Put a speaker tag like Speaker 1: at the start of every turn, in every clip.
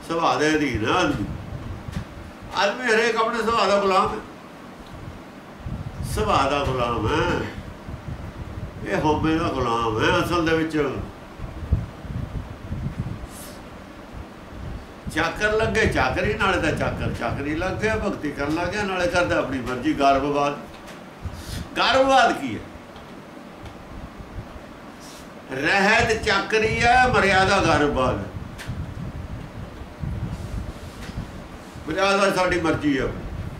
Speaker 1: ਸੁਭਾਅ ਦੇ ਅਧੀਨ ਹੈ ਆਦਮੀ। ਆਦਮੀ ਹਰੇਕ ਆਪਣੇ ਸੁਭਾਅ ਦਾ ਗੁਲਾਮ ਹੈ, ਸੁਭਾਅ ਦਾ ਗੁਲਾਮ ਹੈ। ਇਹ ਹਉਮੈ ਦਾ ਗੁਲਾਮ ਹੈ ਅਸਲ ਦੇ ਵਿੱਚ। ਚਾਕਰ ਲੱਗੇ ਚਾਕਰੀ, ਨਾਲੇ ਤਾਂ ਚਾਕਰ ਚਾਕਰੀ ਲੱਗ ਗਿਆ, ਭਗਤੀ ਕਰਨ ਲੱਗ ਗਿਆ, ਨਾਲੇ ਕਰਦਾ ਆਪਣੀ ਮਰਜ਼ੀ। ਗਰਭਵਾਦ, ਗਰਭਵਾਦ ਕੀ ਹੈ? ਰਹਿਤ ਚਾਕਰੀ ਹੈ, ਮਰਿਆਦਾ ਗਰਭਵਾਦ। ਮਰਿਆਦਾ ਸਾਡੀ ਮਰਜ਼ੀ ਹੈ।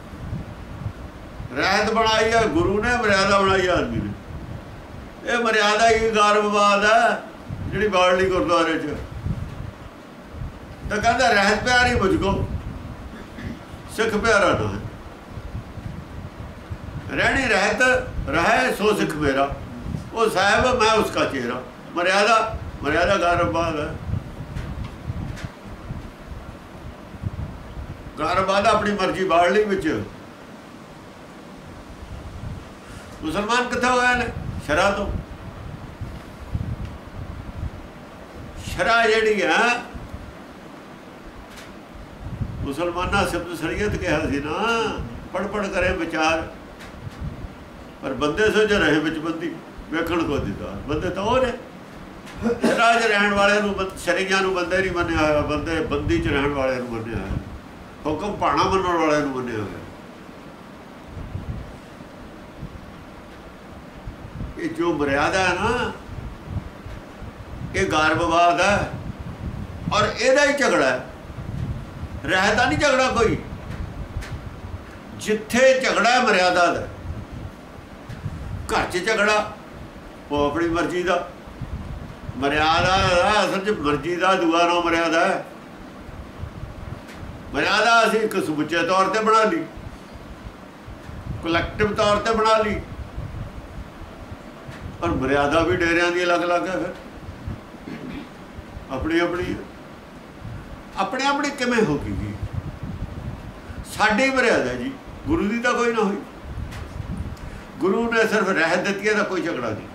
Speaker 1: ਰਹਿਤ ਬਣਾਈ ਹੈ ਗੁਰੂ ਨੇ, ਮਰਿਆਦਾ ਬਣਾਈ ਹੈ ਆਦਮੀ ਨੇ। ਇਹ ਮਰਿਆਦਾ ਹੀ ਗਰਭਵਾਦ ਹੈ ਜਿਹੜੀ ਬਾੜਲੀ ਗੁਰਦੁਆਰੇ 'ਚ। ਤਾਂ ਕਹਿੰਦਾ ਰਹਿਤ ਪਿਆਰੀ ਮੁਝਕੋ, ਸਿੱਖ ਪਿਆਰਾ ਨਾ ਹੈ। ਰਹਿਣੀ ਰਹਿਤ ਰਹੇ ਸੋ ਸਿੱਖ ਮੇਰਾ, ਉਹ ਸਾਹਿਬ ਮੈਂ ਉਸਕਾ ਚेहरा। ਮਰਿਆਦਾ, ਮਰਿਆਦਾ ਗਰਭਵਾਦ ਹੈ। ਗਰਭਵਾਦ ਆਪਣੀ ਮਰਜ਼ੀ ਬਾੜਲੀ ਵਿੱਚ। ਮੁਸਲਮਾਨ ਕਿੱਥੋਂ ਹੋਏ ਨੇ? ਸ਼ਰਾ ਤੋਂ। ਸ਼ਰਾ ਜਿਹੜੀ ਆ ਮੁਸਲਮਾਨਾਂ ਸ਼ਬਦ ਸ਼ਰੀਅਤ ਕਿਹਾ ਸੀ ਨਾ, ਪੜ ਪੜ ਕਰੇ ਵਿਚਾਰ, ਪਰ ਬੰਦੇ ਸੋ ਜੋ ਰਹੇ ਵਿੱਚ ਬੰਦੀ ਵੇਖਣ ਕੋ ਦਿੱਤਾ। ਬੰਦੇ ਤਾਂ ਉਹ ਨੇ ਸ਼ਰਾ 'ਚ ਰਹਿਣ ਵਾਲਿਆਂ ਨੂੰ, ਸ਼ਰੀਆਂ ਨੂੰ ਬੰਦੇ ਨਹੀਂ ਮੰਨਿਆ ਹੋਇਆ, ਬੰਦੇ ਬੰਦੀ 'ਚ ਰਹਿਣ ਵਾਲਿਆਂ ਨੂੰ ਮੰਨਿਆ ਹੋਇਆ, ਹੁਕਮ ਭਾਣਾ ਮੰਨਣ ਵਾਲਿਆਂ ਨੂੰ ਮੰਨਿਆ ਹੋਇਆ। ਇਹ ਜੋ ਮਰਿਆਦਾ ਹੈ ਨਾ, ਇਹ ਗਰਭਵਾਦ ਹੈ। ਔਰ ਇਹਦਾ ਹੀ ਝਗੜਾ ਹੈ, ਰਹਿਤਾ ਨਹੀਂ ਝਗੜਾ ਕੋਈ। ਜਿੱਥੇ ਝਗੜਾ ਮਰਿਆਦਾ ਦਾ, ਘਰ 'ਚ ਝਗੜਾ ਉਹ ਆਪਣੀ ਮਰਜ਼ੀ ਦਾ। ਮਰਿਆਦਾ ਅਸਲ 'ਚ ਮਰਜ਼ੀ ਦਾ ਦੂਆ ਨਾਮ ਮਰਿਆਦਾ ਹੈ। ਮਰਿਆਦਾ ਅਸੀਂ ਇੱਕ ਸਮੁੱਚੇ ਤੌਰ ਤੇ ਬਣਾ ਲਈ, ਕਲੈਕਟਿਵ ਤੌਰ ਤੇ ਬਣਾ ਲਈ। ਪਰ ਮਰਿਆਦਾ ਵੀ ਡੇਰਿਆਂ ਦੀ ਅਲੱਗ ਅਲੱਗ ਹੈ। ਫਿਰ ਆਪਣੀ ਆਪਣੀ ਆਪਣੇ ਆਪਣੀ ਕਿਵੇਂ ਹੋ ਗਈ? ਸਾਡੀ ਮਰਿਆਦਾ ਜੀ, ਗੁਰੂ ਦੀ ਤਾਂ ਕੋਈ ਨਾ ਹੋਈ। ਗੁਰੂ ਨੇ ਸਿਰਫ ਰਹਿਤ ਦਿੱਤੀ ਹੈ, ਤਾਂ ਕੋਈ ਝਗੜਾ ਨਹੀਂ।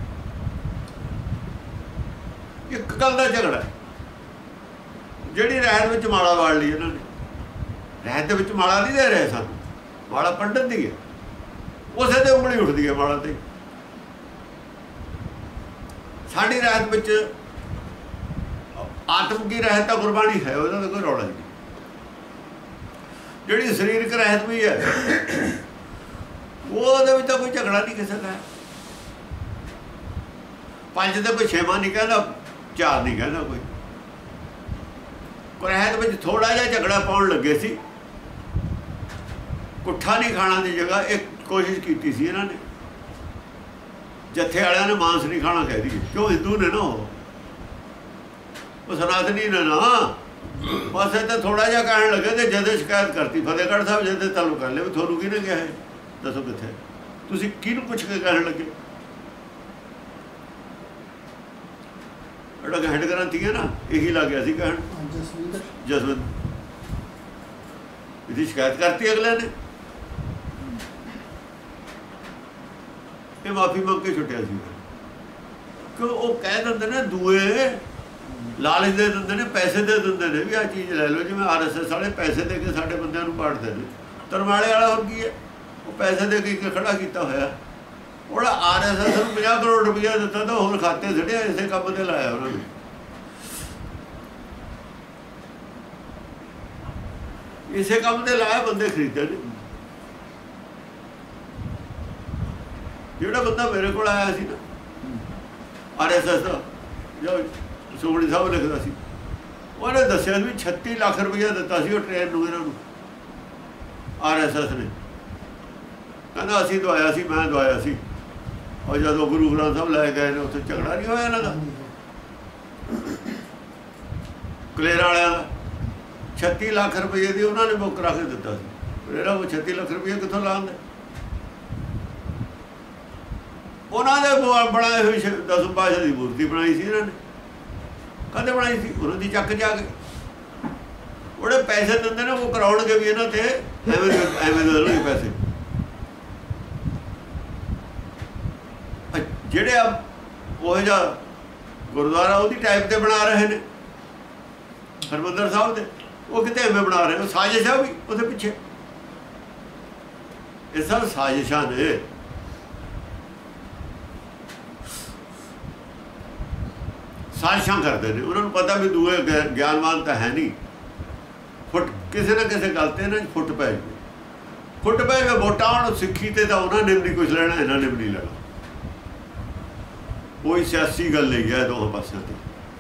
Speaker 1: ਇੱਕ ਗੱਲ ਦਾ ਝਗੜਾ, ਜਿਹੜੀ ਰਹਿਤ ਵਿੱਚ ਮਾਲਾ ਵਾੜ ਲਈ ਇਹਨਾਂ ਨੇ। ਰਹਿਤ ਦੇ ਵਿੱਚ ਮਾਲਾ ਨਹੀਂ ਦੇ ਰਹੇ ਸਾਨੂੰ, ਮਾਲਾ ਪੰਡਤ ਦੀ ਹੈ। ਉਸੇ ਤੇ ਉਂਗਲੀ ਉੱਠਦੀ ਹੈ ਮਾਲਾ ਤੇ। ਸਾਡੀ ਰਹਿਤ ਵਿੱਚ ਆਤਮ ਕੀ ਰਹਿਤ ਤਾਂ ਗੁਰਬਾਣੀ ਹੈ, ਉਹਦਾ ਤਾਂ ਕੋਈ ਰੌਲਾ ਨਹੀਂ। ਜਿਹੜੀ ਸਰੀਰਕ ਰਹਿਤ ਵੀ ਹੈ, ਉਹਦੇ ਵਿੱਚ ਤਾਂ ਕੋਈ ਝਗੜਾ ਨਹੀਂ ਕਿਸੇ ਦਾ। ਪੰਜ ਤੇ ਕੋਈ ਛੇਵਾਂ ਨਹੀਂ ਕਹਿੰਦਾ, ਚਾਰ ਨਹੀਂ ਕਹਿੰਦਾ ਕੋਈ। ਰਹਿਤ ਵਿੱਚ ਥੋੜਾ ਜਿਹਾ ਝਗੜਾ ਪਾਉਣ ਲੱਗੇ ਸੀ। ਕੁੱਠਾ ਨਹੀਂ ਖਾਣਾ ਦੀ ਜਗ੍ਹਾ ਇੱਕ ਕੋਸ਼ਿਸ਼ ਕੀਤੀ ਸੀ ਇਹਨਾਂ ਨੇ। ਜੱਥੇ ਵਾਲਿਆਂ ਨੇ ਮਾਂਸ ਨਹੀਂ ਖਾਣਾ ਕਹਿ ਦਈਏ, ਕਿਉਂ? ਹਿੰਦੂ ਨੇ ਨਾ, ਉਹ ਸਨਾਤਨੀ ਨੇ ਨਾ। ਬਸ ਇਹ ਤਾਂ ਥੋੜਾ ਜਿਹਾ ਕਹਿਣ ਲੱਗੇ ਤੇ ਜਦੋਂ ਸ਼ਿਕਾਇਤ ਕਰਤੀ ਫਤਿਹਗੜ੍ਹ ਸਾਹਿਬ, ਜਦੋਂ ਤਾਲੂ ਕਰ ਲਿਆ ਵੀ ਤੁਹਾਨੂੰ ਕਿਹਨੇ ਕਿਹਾ ਹੈ, ਦੱਸੋ ਕਿੱਥੇ? ਤੁਸੀਂ ਕਿਹਨੂੰ ਪੁੱਛ ਕੇ ਕਹਿਣ ਲੱਗੇ? ਜਿਹੜਾ ਹੈਡ ਗ੍ਰੰਥੀ ਹੈ ਨਾ, ਇਹੀ ਲੱਗ ਗਿਆ ਸੀ ਕਹਿਣ। ਜਸਵੰਤ ਇਹਦੀ ਸ਼ਿਕਾਇਤ ਕਰਤੀ ਅਗਲੇ ਨੇ, ਇਹ ਮਾਫੀ ਮੰਗ ਕੇ ਛੁੱਟਿਆ ਸੀ। ਕਿ ਉਹ ਕਹਿ ਦਿੰਦੇ ਨੇ, ਦੂਏ ਲਾਲਚ ਦੇ ਦਿੰਦੇ ਨੇ, ਪੈਸੇ ਦੇ ਦਿੰਦੇ ਨੇ ਵੀ ਆਹ ਚੀਜ਼ ਲੈ ਲਓ। ਜਿਵੇਂ RSS ਵਾਲੇ ਪੈਸੇ ਦੇ ਕੇ ਸਾਡੇ ਬੰਦਿਆਂ ਨੂੰ ਪਾੜਦੇ ਨੇ। ਤਰਮਾਲੇ ਵਾਲਾ ਹੋਰ ਕੀ ਹੈ? ਉਹ ਪੈਸੇ ਦੇ ਕੇ ਖੜਾ ਕੀਤਾ ਹੋਇਆ। ਉਹਦਾ RSS ਨੂੰ 50 ਕਰੋੜ ਰੁਪਇਆ ਦਿੱਤਾ ਤਾਂ ਹੋਰ ਖਾਤੇ ਛੱਡਿਆ, ਇਸੇ ਕੰਮ ਤੇ ਲਾਇਆ ਉਹਨਾਂ ਨੇ। ਇਸੇ ਕੰਮ ਤੇ ਲਾਇਆ, ਬੰਦੇ ਖਰੀਦੇ ਨੇ। ਜਿਹੜਾ ਬੰਦਾ ਮੇਰੇ ਕੋਲ ਆਇਆ ਸੀ ਨਾ RSS ਦਾ, ਜੋ ਸੁਖਮਨੀ ਸਾਹਿਬ ਲਿਖਦਾ ਸੀ, ਉਹਨੇ ਦੱਸਿਆ ਵੀ 36 ਲੱਖ ਰੁਪਇਆ ਦਿੱਤਾ ਸੀ ਉਹ ਟ੍ਰੇਨ ਨੂੰ ਇਹਨਾਂ ਨੂੰ, RSS ਨੇ। ਕਹਿੰਦਾ ਅਸੀਂ ਦਵਾਇਆ ਸੀ, ਮੈਂ ਦਵਾਇਆ ਸੀ। ਔਰ ਜਦੋਂ ਗੁਰੂ ਗ੍ਰੰਥ ਸਾਹਿਬ ਲੈ ਗਏ ਨੇ, ਉੱਥੇ ਝਗੜਾ ਨਹੀਂ ਹੋਇਆ ਇਹਨਾਂ ਦਾ, ਕਲੇਰਾਂ ਵਾਲਿਆਂ ਦਾ। 36 ਲੱਖ ਰੁਪਏ ਦੀ ਉਹਨਾਂ ਨੇ ਬੁੱਕ ਰੱਖ ਕੇ ਦਿੱਤਾ ਸੀ। ਇਹਨਾਂ ਉਹ 36 ਲੱਖ ਰੁਪਏ ਕਿੱਥੋਂ ਲਾਉਂਦੇ? ਉਹਨਾਂ ਦੇ ਬਣਾਏ ਹੋਏ 10 ਪਾਤਸ਼ਾਹ ਦੀ ਮੂਰਤੀ ਬਣਾਈ ਸੀ ਇਹਨਾਂ ਨੇ। ਕਦੇ ਬਣਾਈ ਸੀ? ਉਹਨਾਂ ਦੀ ਚੱਕ ਜਾ ਕੇ। ਉਹਦੇ ਪੈਸੇ ਦਿੰਦੇ ਨੇ, ਉਹ ਕਰਾਉਣਗੇ ਵੀ ਇਹਨਾਂ ਤੇ, ਐਵੇਂ ਦੇ ਪੈਸੇ। ਜਿਹੜੇ ਆ ਉਹ ਜਿਹਾ ਗੁਰਦੁਆਰਾ ਉਹਦੀ ਟਾਈਪ ਤੇ ਬਣਾ ਰਹੇ ਨੇ। हरमंदर साहब दे वो कितने एवं बना रहे, साजिश है भी उसके पिछे। ये सब साजिशा ने। साजिशा करते हैं, उन्होंने पता भी दूए ज्ञानवान तो है नहीं, फुट किसी ना किसी गल ते ना फुट पै गए, फुट पै गए वोटा आउण सिक्खी ते तां उन्होंने भी नहीं कुछ लेना, इन्होंने भी नहीं लेना। कोई सियासी गल नहीं है दोनों पासों ते।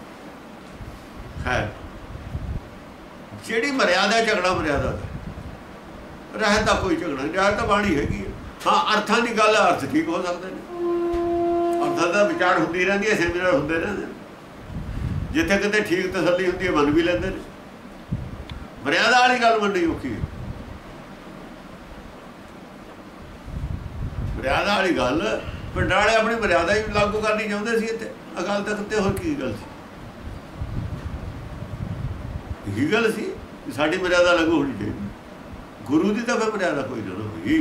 Speaker 1: खैर जिहड़ी मर्यादा झगड़ा मर्यादा दा रहता कोई झगड़ा नहीं, रहता बाणी हैगी। हाँ अर्थां की गल, अर्थ ठीक हो सकते हैं, अर्थां दा विचार होंदी रहिंदी है, सेमिनार होंदे रहंदे ने, जिथे किते ठीक तसल्ली होंदी है मन भी लैंदे ने। मर्यादा वाली गल मननी औखी है। मर्यादा वाली गल पिंडां वाले अपनी मर्यादा ही लागू करनी चाहते सी इत्थे अकाल तख्त ते, होर की गल सी? यही गल सी साडी मर्यादा लागू होनी चाहिए, गुरु की तो फिर मर्यादा कोई ना होगी।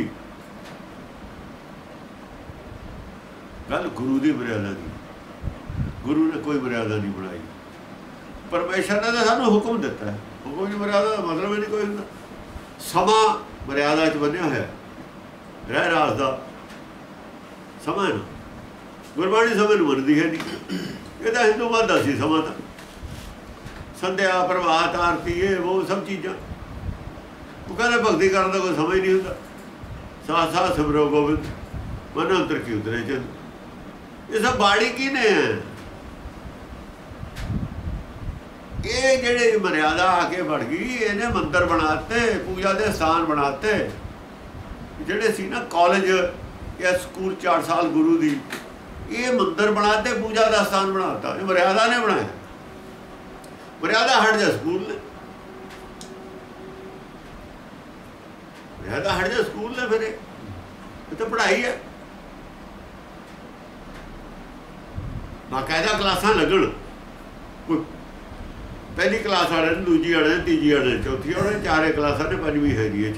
Speaker 1: गल गुरु की मर्यादा की, गुरु ने कोई मर्यादा नहीं बनाई। परमेश्वर ने तो सानू हुक्म दिता है, हुक्म की मर्यादा का मतलब ही नहीं कोई होंदा। समा मर्यादा च बनिया होया, रह रास का समा है ना, गुरबाणी समय नूं मनदी है नहीं। ये तो हिंदू मत दा सी समा, तो संध्या प्रभात आरती ये वो सब चीज़ां, वो कहते भगती करने का कोई समय नहीं होता। साथ साथ सिमरो गोविंद मन अंतर की उतरे चंद, ये सब बाड़ी की ने है। ये जेड़े मर्यादा आके बढ़ गई, इन्हें मंदिर बनाते, पूजा के स्थान बनाते। जेड़े सी ना कॉलेज या स्कूल 4 साल गुरु दी, ये मंदिर बनाते, पूजा का स्थान बनाता, ये मर्यादा ने बनाया। मर्यादा हट जा स्कूल ने, मर्यादा हट जा स्कूल ने, फिर ये तो पढ़ाई है। बाकायदा क्लासा लगन, कोई पहली क्लास वाले ने, दूजी वाले ने, तीजी वाले ने, चौथी वाले ने, 4 क्लासा ने, 5वीं हैगी,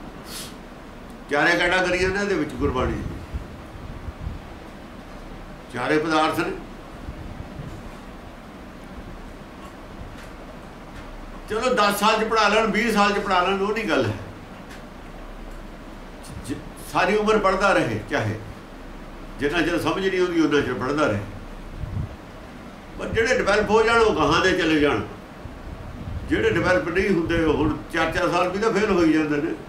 Speaker 1: 4 कैटागरियां ने गुरबाणी, 4 पदार्थ ने। चलो 10 साल च पढ़ा लैन, 20 साल च पढ़ा लैन, वो नहीं गल है। सारी उम्र पढ़ता रहे, चाहे जिन्ना चर समझ नहीं होगी उन्ना चर पढ़ता रहे। पर जेडे डिवेलप हो जान वो गहां दे चले जान, जेडे डिवेलप नहीं होंगे हुण 4-4 साल भी तो फेल हो ही जाते हैं।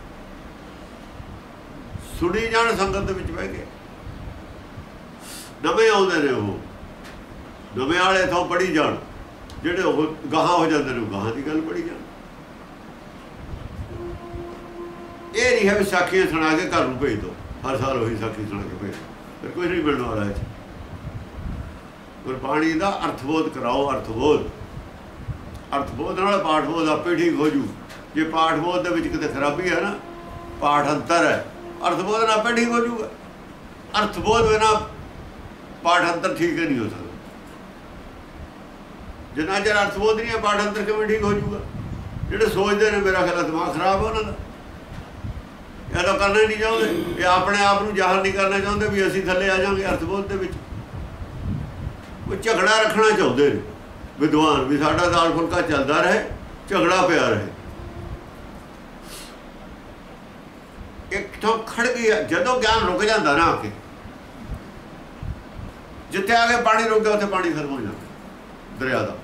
Speaker 1: सुनी जान संगत विच बह के, नवे आउंदे ने, वो नवे वाले इथों पढ़ी जान, जेडे गाहां हो जाते हैं गाहां की गल पढ़ी जान। ये नहीं है विसाखियां सुना के घर में भेज दो, हर साल वही विसाखी सुना के भेज दो, फिर कुछ नहीं मिलने वाला है। गुरबाणी का अर्थबोध कराओ, अर्थबोध, अर्थबोध नाल पाठबोध आपे ठीक हो जू। जे पाठबोध के किते खराबी है ना, पाठ अंतर है, अर्थबोध आपे ठीक हो जूगा। अर्थबोध बिना पाठ अंतर ठीक नहीं हो सकता। जिन्ना चर अर्थबोध नहीं है, पाठ अंतर किवें ठीक हो जूगा? जेडे सोचते हैं मेरा ख्याल दिमाग खराब है उन्होंने, या तो करना ही नहीं चाहते, या अपने आप को जाहिर नहीं करना चाहते भी असीं थले आ जाएंगे अर्थबोध के विच। वो झगड़ा रखना चाहते हैं विद्वान, भी साडा दाल फुलका चलता रहे, झगड़ा पिया रहे। एक तो खड़ गई, जदों ज्ञान रुक जाता ना आके, जिथे आके पानी रुक गया उत्थे पानी खत्म हो जाता दरिया का।